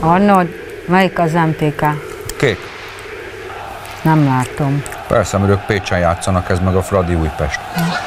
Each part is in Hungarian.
Arnold, melyik az MTK? Kék. Nem látom. Persze, mert ők Pécsen játszanak, ez meg a Fradi Újpest.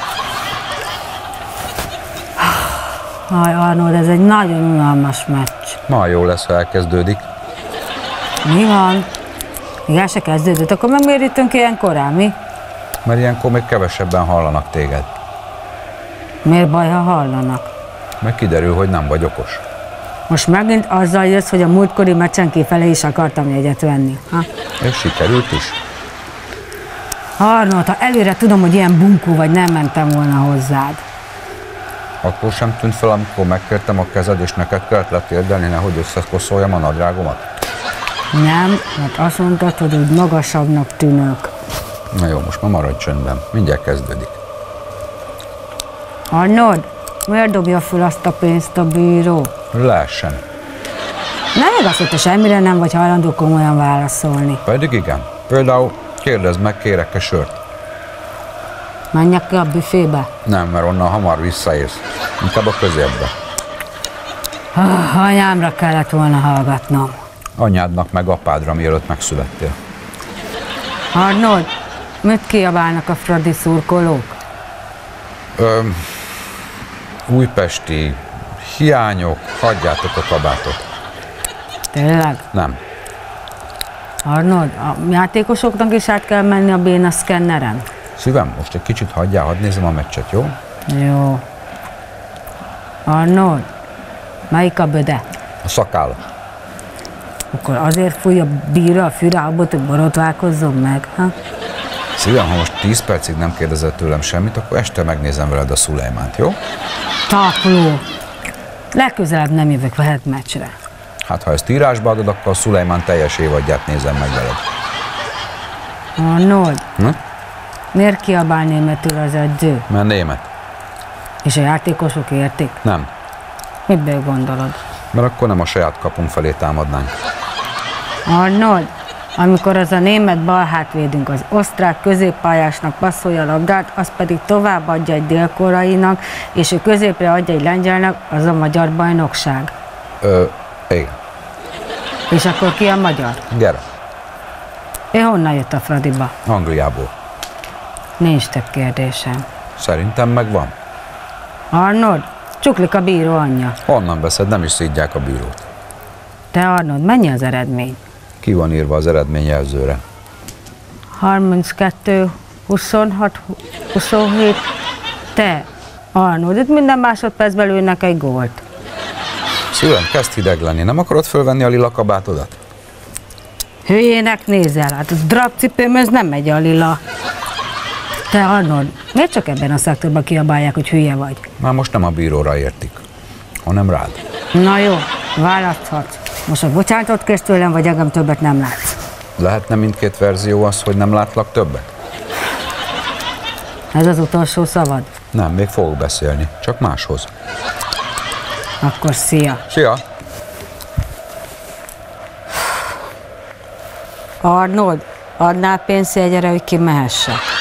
Aj, Arnold, ez egy nagyon unalmas meccs. Ma jó lesz, ha elkezdődik. Mi van? Még el se kezdődött, akkor meg miért jöttünk ilyen korán, mi? Mert ilyenkor még kevesebben hallanak téged. Miért baj, ha hallanak? Meg kiderül, hogy nem vagy okos. Most megint azzal jössz, hogy a múltkori meccsen kifele is akartam jegyet venni. Ha? És sikerült is. Arnold, ha előre tudom, hogy ilyen bunkó vagy, nem mentem volna hozzád. Akkor sem tűnt fel, amikor megkértem a kezed, és neked kellett letérdelni, nehogy összekoszoljam a nadrágomat? Nem, mert azt mondtad, hogy úgy magasabbnak tűnök. Na jó, most ma maradj csöndben, mindjárt kezdődik. Arnold, miért dobja föl azt a pénzt a bíró? Lehessen. Nem igaz, hogy te semmire nem vagy hajlandó komolyan válaszolni. Pedig igen. Például kérdezd meg, kérek-e sört? Menjek ki a büfébe? Nem, mert onnan hamar visszaérsz. Inkább a középbe. Anyámra kellett volna hallgatnom. Anyádnak meg apádra, mielőtt megszülettél. Arnold, mit kiabálnak a Fradi szurkolók? Újpesti hiányok, hagyjátok a kabátot. Tényleg? Nem. Arnold, a játékosoknak is át kell menni a béna szkenneren? Szívem, most egy kicsit hagyjál, hadd nézem a meccset, jó? Jó. Arnold, melyik a böde? A szakáll. Akkor azért fúj a bíró a fűre abból, hogy borotválkozzon meg, ha? Szívem, ha most 10 percig nem kérdezett tőlem semmit, akkor este megnézem veled a Szulejmánt, jó? Tapló. Legközelebb nem jövök veled meccsre. Hát ha ezt írásba adod, akkor a Szulejmán teljes évadját nézem meg veled. Arnold, miért kiabál németül az edző? Mert német. És a játékosok értik? Nem. Miből gondolod? Mert akkor nem a saját kapunk felé támadnánk. Arnold, amikor az a német balhátvédünk az osztrák középpályásnak passzolja a labdát, az pedig továbbadja egy dél-koreainak, és ő középre adja egy lengyelnek, az a magyar bajnokság. Igen. És akkor ki a magyar? Gyere. Ő honnan jött a Fradiba? Angliából. Nincs több kérdésem. Szerintem megvan. Arnold, csuklik a bíró anyja. Honnan veszed, nem is szídják a bírót. Te Arnold, mennyi az eredmény? Ki van írva az eredményjelzőre? 32, 26, 27. Te, Arnold, itt minden másodpercben lőnek egy gólt. Szívem, kezd hideg lenni. Nem akarod fölvenni a lila kabátodat? Hülyének nézel, hát a drapcipőm, ez nem megy a lila. Te Arnold, miért csak ebben a szektorban kiabálják, hogy hülye vagy? Már most nem a bíróra értik, hanem rád. Na jó, választhatsz. Most a bocsánatot kérsz tőlem, vagy engem többet nem látsz? Lehetne mindkét verzió az, hogy nem látlak többet? Ez az utolsó szavad? Nem, még fogok beszélni, csak máshoz. Akkor szia. Szia! Arnold, adnál pénzjegyre, hogy ki mehessek?